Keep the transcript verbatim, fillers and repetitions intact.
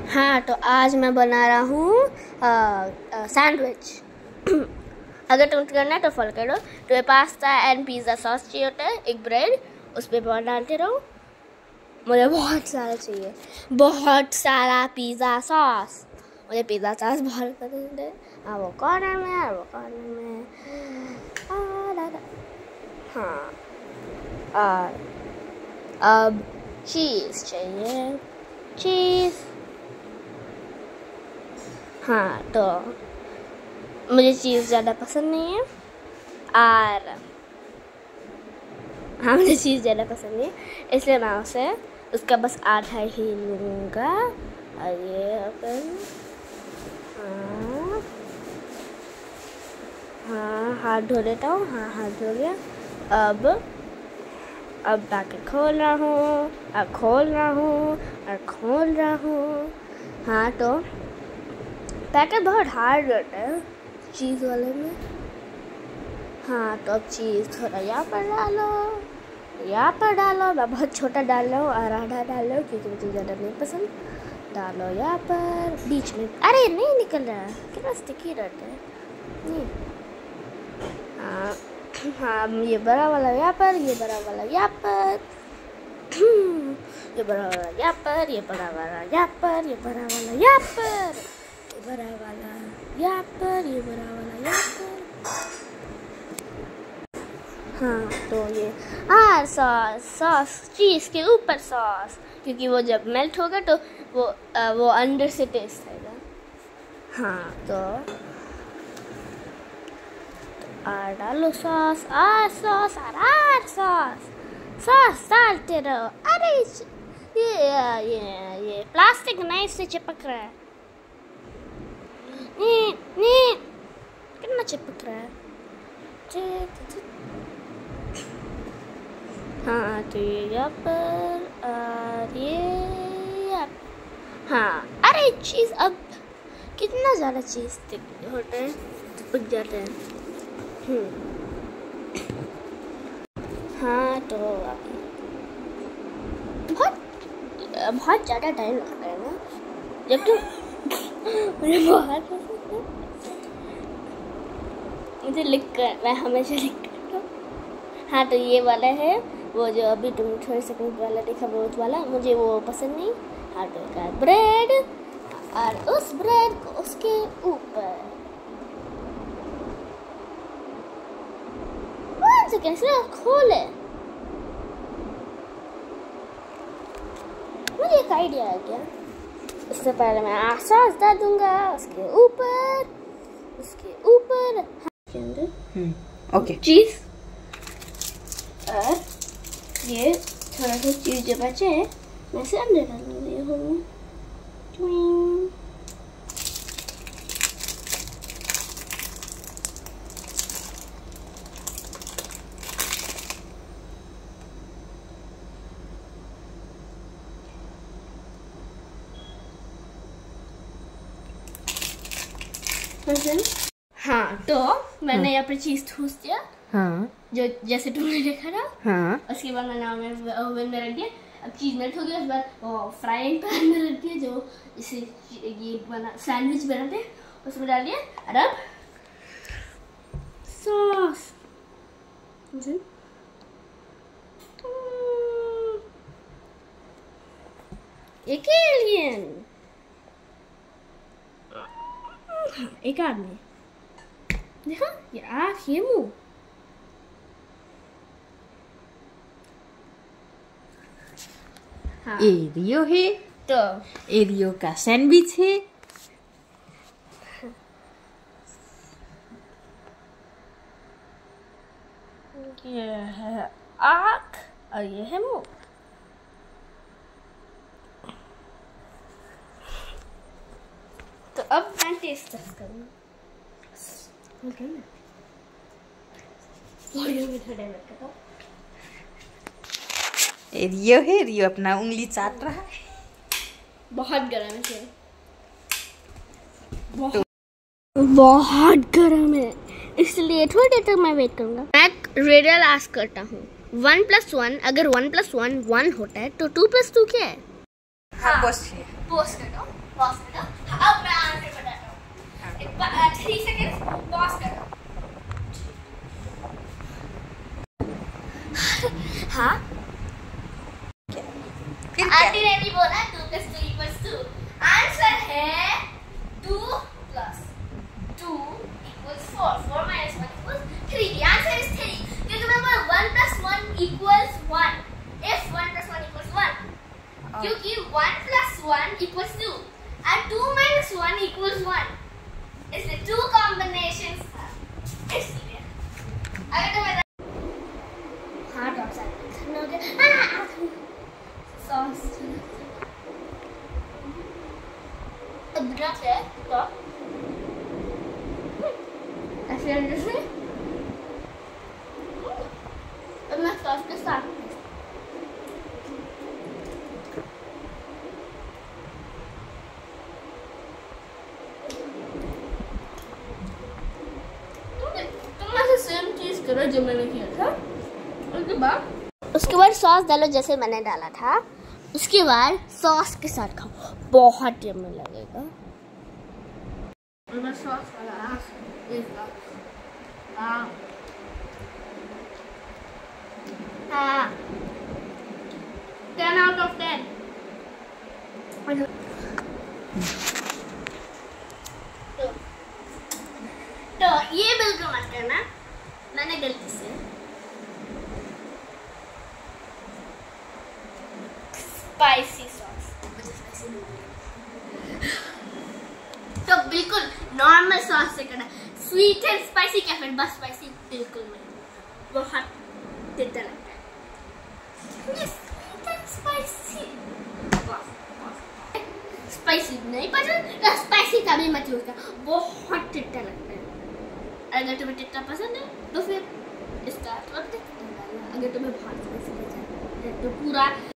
हाँ, तो आज मैं बना रहा हूँ सैंडविच। अगर तुम करना है तो फॉलो करो। तो ये पास्ता एंड पिज़्ज़ा सॉस चाहिए होता है, एक ब्रेड, उस पर बहुत डालते रहो। मुझे बहुत सारा चाहिए, बहुत सारा पिज़्ज़ा सॉस। मुझे पिज़्ज़ा सॉस बहुत पसंद है। हाँ, वो कॉर्नर में है, वो कॉर्नर में। हाँ, और अब चीज़ चाहिए, चीज़। हाँ, तो मुझे चीज़ ज़्यादा पसंद नहीं है, और हाँ मुझे चीज़ ज़्यादा पसंद नहीं है, इसलिए मैं उसे उसका बस आधा ही लूँगा। और ये अपन हाँ हाँ हाथ धो लेता हूँ। हाँ, हाथ धो लिया। अब अब पैकेट खोल रहा हूँ, अब खोल रहा हूँ और खोल रहा हूँ। हाँ, तो पैकेट बहुत हार्ड रहता है चीज़ वाले में। हाँ, तो अब चीज़ थोड़ा यहाँ पर डालो, यहाँ पर डालो। मैं बहुत छोटा डाल रहा हूँ और आधा डाल रहा हूँ क्योंकि मुझे ज़्यादा नहीं पसंद। डालो यहाँ पर बीच में। अरे नहीं निकल रहा है, कितना स्टिकी रहता है। नहीं, हाँ हाँ, ये बड़ा वाला यहाँ पर, ये बड़ा वाला यहाँ पर, ये बड़ा वाला यहाँ पर, ये बड़ा वाला यहाँ पर, ये बड़ा वाला यहाँ पर, ये बड़ा वाला यहाँ पर, ये बड़ा वाला यहाँ पर। हाँ, तो ये हाँ सॉस सॉस चीज़ के ऊपर सॉस, क्योंकि वो जब मेल्ट होगा तो वो आ, वो अंदर से टेस्ट आएगा। हाँ, तो और डालो सॉस, और सॉस, और और सॉस सॉस डालते रहो। अरे ये ये ये प्लास्टिक नाइफ से चिपक रहा है। नी नी कितना चिपक रहा है। हाँ, तो ये यहाँ पर और ये यहाँ पर। हाँ, अरे चीज़ अब कितना ज़्यादा चीज़ होता है, चिपक जाता है। हाँ, तो बहुत बहुत ज़्यादा टाइम लगता है ना, जब तो मुझे बहुत पसंद है। मुझे लिख कर मैं हमेशा लिख करता हूँ। हाँ, तो ये वाला है वो जो अभी तुम थोड़े सेकंड वाला देखा, बहुत वाला मुझे वो पसंद नहीं। हाँ, तो का ब्रेड, और उस ब्रेड को उसके ऊपर से कैसे खोले। मुझे एक आइडिया आ गया। इससे पहले मैं सॉस डाल दूंगा उसके ऊपर, उसके ऊपर के अंदर ओके चीज, और ये थोड़ा सा चीज जो बचे है मैं इसे अंदर डालूंगी। हूँ हाँ, तो मैंने हाँ। यहाँ पर चीज ठूस दिया। हाँ, जो जैसे तुमने देखा ना। हाँ, उसके बाद मैंने ओवन में रख दिया। अब चीज मेल्ट हो गया, उसके बाद वो फ्राइंग पैन में रख दिया जो इसे ये बना सैंडविच बनाते हैं, उसमें डाल दिया। और अब सॉस, एक एलियन, एक आदमी, देखो ये आँख, ये मुंह। हाँ, एरियो है, तो एरियो का सैंडविच है। ये है आँख और ये है मुंह। तो अब मैं टेस्ट टेस्ट करूँगा। एरियो है, एरियो अपना उंगली चाट रहा है। बहुत गरम है, बहुत, बहुत गरम है, इसलिए थोड़ी देर तक मैं वेट करूँगा। मैं रेडियल आस्क करता हूँ, वन प्लस वन, अगर वन प्लस वन वन होता है तो टू प्लस टू क्या है? हाँ, पोस्ट है। पोस्ट कर दो। पॉज कर दो। अब मैं आंसर बताता हूँ। एक बार थ्री सेकेंड्स पॉज करो। हाँ आंटी ने भी बोला two plus two equals two. Answer है two plus two equals four, four minus one equals three. The answer is three क्योंकि मैं बोला one plus one equals one. If one plus one equals one, क्योंकि one plus one equals two and two minus one equals one, इसलिए two combinations था इसलिए। अगर तो मेरा हाँ ड्रॉप साइड हो गया सॉस अब ड्रॉप है तो ऐसे जैसे अब मैं सॉस के साथ सेम चीज करो जो मैंने किया था। उसके बाद उसके बाद सॉस डालो जैसे मैंने डाला था। उसके बाद सॉस के साथ खाओ, बहुत यम्मी लगेगा। मैं सॉस वाला इसका हाँ हाँ टेन आउट ऑफ टेन। तो ये बिल्कुल मत करना, मैंने गलती से स्पाइसी सॉस तो बिल्कुल नॉर्मल सॉस से करना। स्वीट एंड स्पाइसी क्या फिर बस स्पाइसी बिल्कुल नहीं, बहुत तीता लगता है। स्वीट एंड स्पाइसी स्पाइसी नहीं पसंद तो स्पाइसी का भी मत यूज कर, बहुत तीता लगता है। अगर तुम्हें टिक्का पसंद है तो फिर इसका अगर तुम्हें बहुत स्पाइसी पसंद है तो पूरा